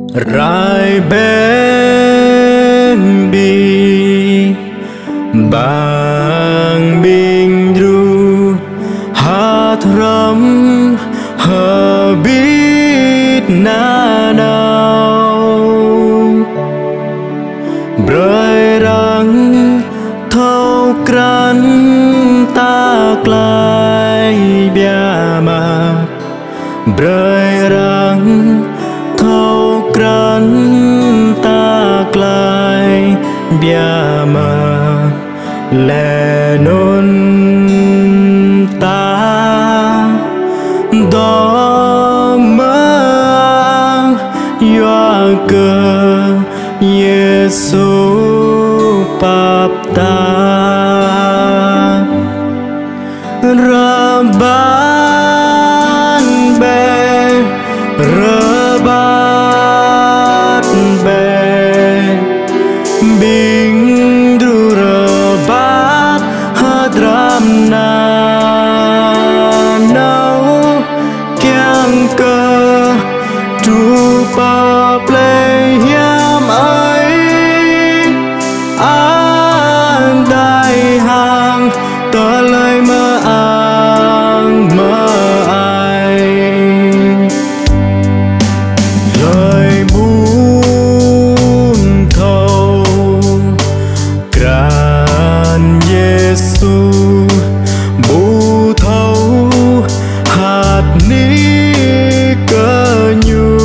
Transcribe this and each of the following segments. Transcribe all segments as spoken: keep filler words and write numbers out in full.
Rai bên bi bang binh ru hát rắm hờ biết na nào bơi răng thâu cran ta clay bia mà bơi răng thâu cran ta clay bia mà lệ nôn ta đó mơ yoa cơ Yesu pap ta Raban be Rabat be Bing du rabat hadram na nau Kiang cơ tu pa play hiam ai an đại hàng tờ lời mơ ang mơ ai lời buồn thâu gran Giêsu bu thâu hạt ní cơ nhu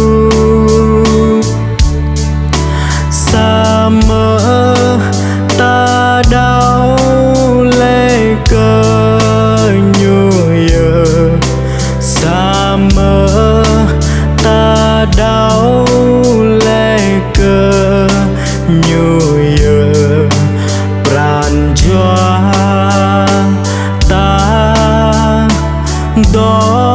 sa mơ ta đau lê cơ nhu giờ sa mơ ta đau lê cơ nhu giờ pran joa ta đó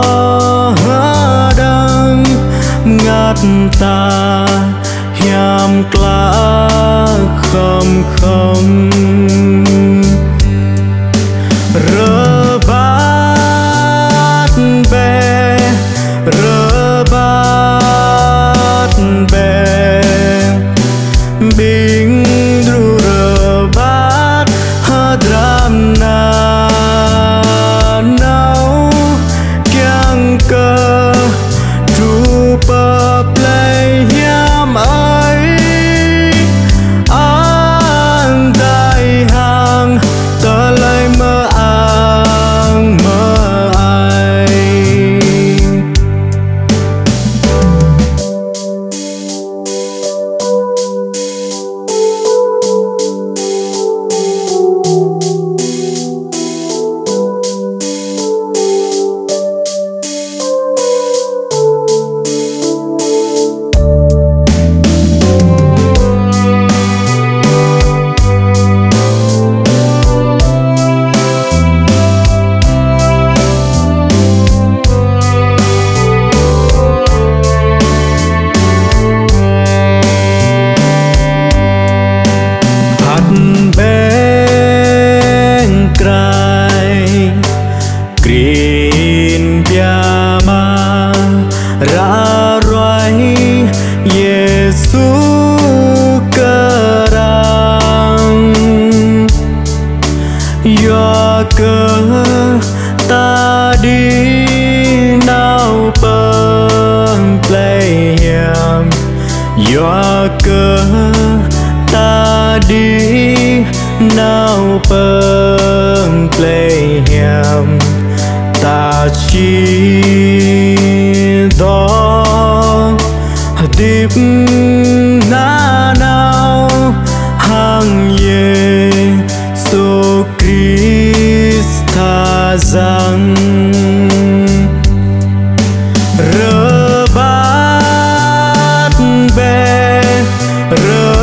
đang ngắt ta hiam kla không không Rabat be Rabat be Bing du rabat hadram na nau Kiang cơ tu pa play hiam ai an đại hàng tờ lời mơ ang mơ ai bên crai green piama ra roai Yesu kerang yo cơ ta đi nào bâng play hiam yo cơ ta đi nào bâng play hiam ta chỉ đó điệp na nào hàng Giêsu Christa rằng Rabat be